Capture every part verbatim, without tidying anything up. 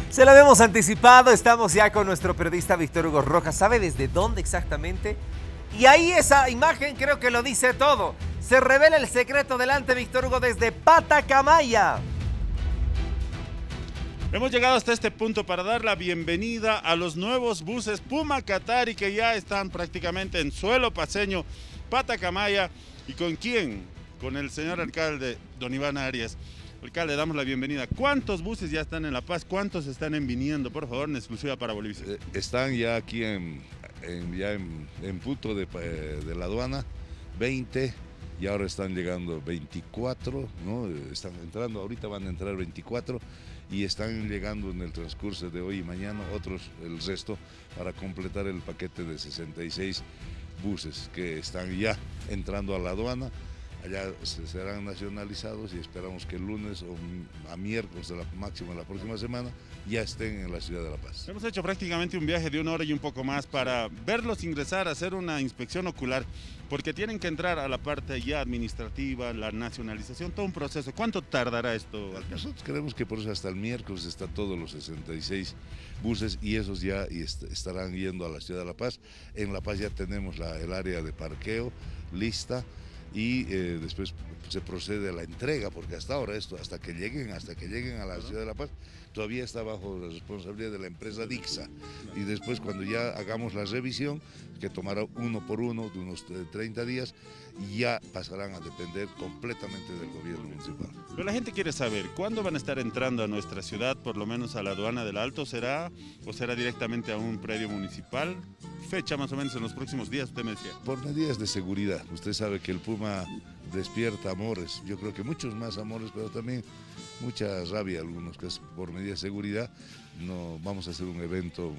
Se lo habíamos anticipado, estamos ya con nuestro periodista Víctor Hugo Rojas. ¿Sabe desde dónde exactamente? Y ahí esa imagen creo que lo dice todo. Se revela el secreto delante, Víctor Hugo, desde Patacamaya. Hemos llegado hasta este punto para dar la bienvenida a los nuevos buses Puma Qatari que ya están prácticamente en suelo paseño, Patacamaya. ¿Y con quién? Con el señor alcalde, don Iván Arias. Alcalde, damos la bienvenida. ¿Cuántos buses ya están en La Paz? ¿Cuántos están en viniendo? Por favor, en exclusiva para Bolivia. Eh, están ya aquí en, en, ya en, en punto de, de la aduana, veinte, y ahora están llegando veinticuatro, ¿no? Están entrando, ahorita van a entrar veinticuatro, y están llegando en el transcurso de hoy y mañana otros, el resto, para completar el paquete de sesenta y seis buses que están ya entrando a la aduana. Allá serán nacionalizados y esperamos que el lunes o a miércoles de la máxima la próxima semana ya estén en la ciudad de La Paz. Hemos hecho prácticamente un viaje de una hora y un poco más para verlos ingresar, hacer una inspección ocular, porque tienen que entrar a la parte ya administrativa, la nacionalización, todo un proceso. ¿Cuánto tardará esto, alcalde? Nosotros creemos que por eso hasta el miércoles están todos los sesenta y seis buses y esos ya estarán yendo a la ciudad de La Paz. En La Paz ya tenemos la, el área de parqueo lista, y eh, después se procede a la entrega, porque hasta ahora esto, hasta que lleguen, hasta que lleguen a la ciudad de La Paz, todavía está bajo la responsabilidad de la empresa Dixa, y después cuando ya hagamos la revisión, que tomará uno por uno de unos treinta días, ya pasarán a depender completamente del gobierno municipal. Pero la gente quiere saber, ¿cuándo van a estar entrando a nuestra ciudad, por lo menos a la aduana del Alto? ¿Será o será directamente a un predio municipal? Fecha más o menos en los próximos días, usted me decía. Por medidas de seguridad. Usted sabe que el Puma despierta amores, yo creo que muchos más amores, pero también mucha rabia algunos, que es por medidas de seguridad. No vamos a hacer un evento,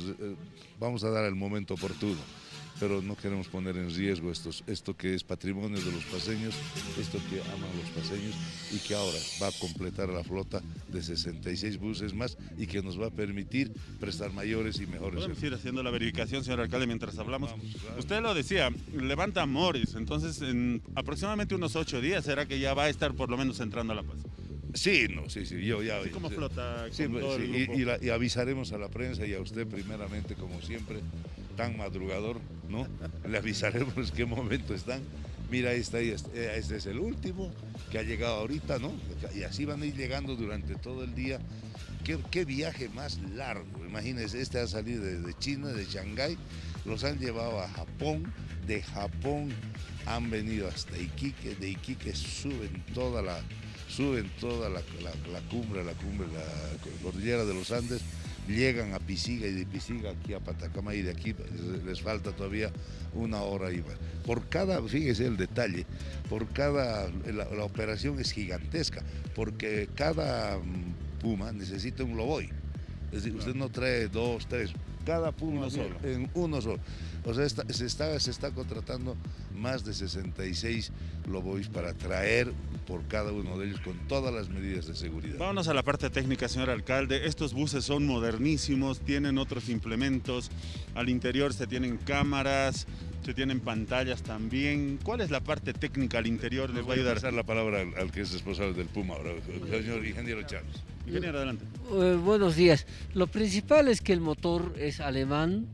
vamos a dar el momento oportuno, pero no queremos poner en riesgo estos, esto que es patrimonio de los paseños, esto que aman los paseños, y que ahora va a completar la flota de sesenta y seis buses más y que nos va a permitir prestar mayores y mejores. Podemos ir haciendo la verificación, señor alcalde, mientras hablamos. Vamos, claro. Usted lo decía, levanta amores, entonces en aproximadamente unos ocho días será que ya va a estar por lo menos entrando a La Paz. Sí, no, sí, sí, yo ya... ¿Sí, ¿Cómo flota? Sí, Con todo sí, el y, grupo? y, la, y avisaremos a la prensa y a usted primeramente, como siempre, tan madrugador, ¿no? Le avisaremos qué momento están. Mira, este, este, este es el último que ha llegado ahorita, ¿no? Y así van a ir llegando durante todo el día. Qué, qué viaje más largo, imagínense, este ha salido de, de China, de Shanghái, los han llevado a Japón, de Japón han venido hasta Iquique, de Iquique suben toda la... suben toda la, la, la cumbre, la cumbre, la cordillera de los Andes, llegan a Pisiga y de Pisiga aquí a Patacamaya, y de aquí les falta todavía una hora. Y por cada, fíjese el detalle, por cada, la, la operación es gigantesca, porque cada puma necesita un loboy. Es decir, usted no trae dos, tres, cada puma uno solo. en uno solo. O sea, está, se, está, se está contratando más de sesenta y seis loboys para traer por cada uno de ellos con todas las medidas de seguridad. Vámonos a la parte técnica, señor alcalde. Estos buses son modernísimos, tienen otros implementos. Al interior se tienen cámaras, se tienen pantallas también. ¿Cuál es la parte técnica al interior? Les Les voy a voy a ayudar. pasar la palabra al, al que es responsable del Puma ahora, el señor ingeniero Chávez. Ingeniero, adelante. Eh, buenos días. Lo principal es que el motor es alemán,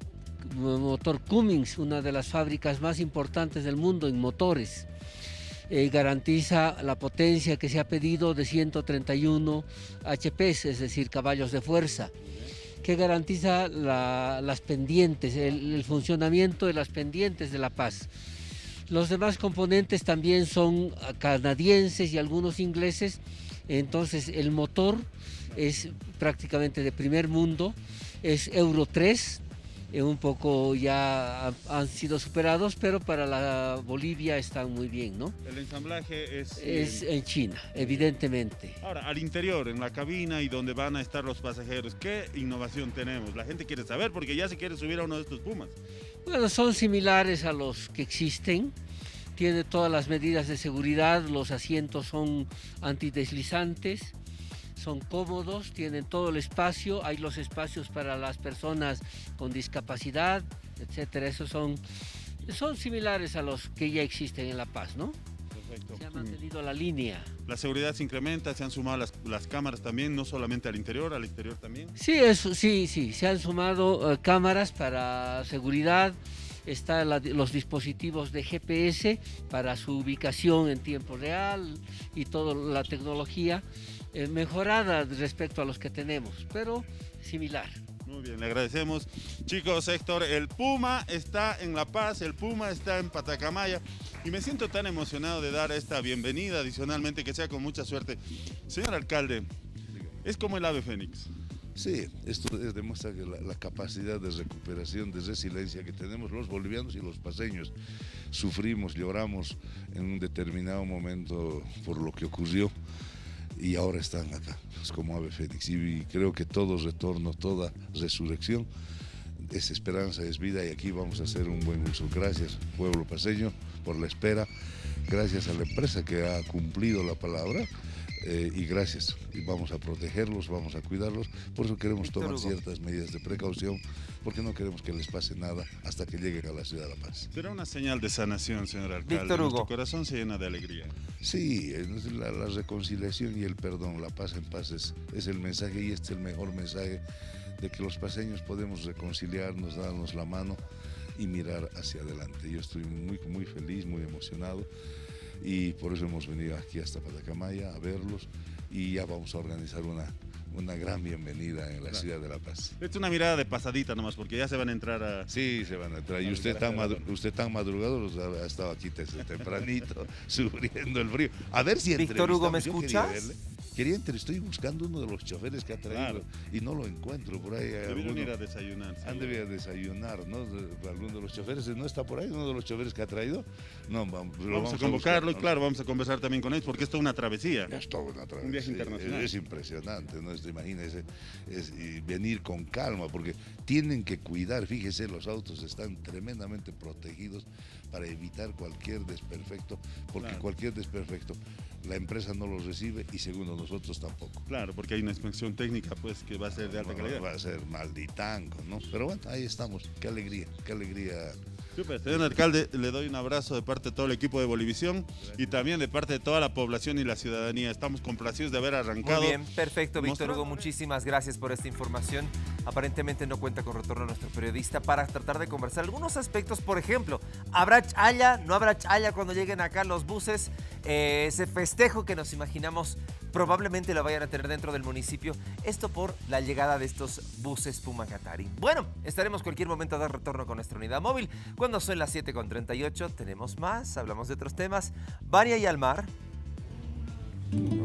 motor Cummins, una de las fábricas más importantes del mundo en motores. Eh, garantiza la potencia que se ha pedido de ciento treinta y uno H P, es decir, caballos de fuerza, que garantiza la, las pendientes, el, el funcionamiento de las pendientes de La Paz. Los demás componentes también son canadienses y algunos ingleses, entonces el motor es prácticamente de primer mundo, es Euro tres, eh, un poco ya han sido superados, pero para la Bolivia están muy bien, ¿no? El ensamblaje es... Es eh, en China, evidentemente. Ahora, al interior, en la cabina y donde van a estar los pasajeros, ¿qué innovación tenemos? La gente quiere saber porque ya se quiere subir a uno de estos Pumas. Bueno, son similares a los que existen, tiene todas las medidas de seguridad, los asientos son antideslizantes, son cómodos, tienen todo el espacio, hay los espacios para las personas con discapacidad, etcétera. Esos son, son similares a los que ya existen en La Paz, ¿no? Perfecto. Perfecto. Se ha mantenido la línea. La seguridad se incrementa, se han sumado las, las cámaras también, no solamente al interior, al exterior también. Sí, eso, sí, sí, se han sumado uh, cámaras para seguridad, están los dispositivos de G P S para su ubicación en tiempo real y toda la tecnología eh, mejorada respecto a los que tenemos, pero similar. Muy bien, le agradecemos. Chicos, Héctor, el Puma está en La Paz, el Puma está en Patacamaya y me siento tan emocionado de dar esta bienvenida, adicionalmente que sea con mucha suerte. Señor alcalde, es como el ave fénix. Sí, esto demuestra que la, la capacidad de recuperación, de resiliencia que tenemos los bolivianos y los paseños. Sufrimos, lloramos en un determinado momento por lo que ocurrió y ahora están acá, es como ave fénix. Y creo que todo retorno, toda resurrección es esperanza, es vida, y aquí vamos a hacer un buen uso. Gracias, pueblo paseño, por la espera. Gracias a la empresa que ha cumplido la palabra. Eh, y gracias, y vamos a protegerlos, vamos a cuidarlos, por eso queremos Víctor tomar Hugo. ciertas medidas de precaución, porque no queremos que les pase nada hasta que lleguen a la ciudad de La Paz. Será una señal de sanación, señor alcalde. Víctor Hugo. Nuestro corazón se llena de alegría. Sí, es la, la reconciliación y el perdón, la paz en paz es, es el mensaje, y este es el mejor mensaje de que los paseños podemos reconciliarnos, darnos la mano y mirar hacia adelante. Yo estoy muy, muy feliz, muy emocionado. Y por eso hemos venido aquí hasta Patacamaya a verlos, y ya vamos a organizar una, una gran bienvenida en la Claro. ciudad de La Paz. Es una mirada de pasadita nomás, porque ya se van a entrar a... Sí, se van a entrar. Y usted tan, madru- usted tan madrugado ha estado aquí desde tempranito, sufriendo el frío. A ver si Víctor Hugo, ¿me entrevistamos. Yo quería escuchas? verle. Quería entre- estoy buscando uno de los choferes que ha traído, Claro. y no lo encuentro por ahí. Debieron alguno- ir a desayunar. Han seguro. debido desayunar, ¿no? De- Alguno de los choferes, ¿no está por ahí uno de los choferes que ha traído? No, vamos, lo Vamos, a convocarlo y buscar, ¿no? claro, vamos a conversar también con ellos, porque esto es una travesía. Es todo una travesía. Un viaje internacional. Es, es impresionante, ¿no? Esto, imagínese, es, y venir con calma, porque tienen que cuidar, fíjese, los autos están tremendamente protegidos para evitar cualquier desperfecto, porque Claro. cualquier desperfecto la empresa no los recibe, y segundo, nosotros tampoco. Claro, porque hay una inspección técnica pues que va a ser de alta Va- calidad. Va a ser malditango, ¿no? Pero bueno, ahí estamos. Qué alegría, qué alegría. Súper, señor alcalde, le doy un abrazo de parte de todo el equipo de Bolivisión y también de parte de toda la población y la ciudadanía. Estamos complacidos de haber arrancado. Muy bien, perfecto, Víctor Mostrando- Hugo, muchísimas gracias por esta información. Aparentemente no cuenta con retorno nuestro periodista para tratar de conversar algunos aspectos. Por ejemplo, ¿habrá chaya? ¿No habrá chaya cuando lleguen acá los buses? Eh, ese festejo que nos imaginamos probablemente lo vayan a tener dentro del municipio. Esto por la llegada de estos buses Puma Katari. Bueno, estaremos cualquier momento a dar retorno con nuestra unidad móvil. Cuando son las siete con treinta y ocho, tenemos más, hablamos de otros temas. Vania y Almar.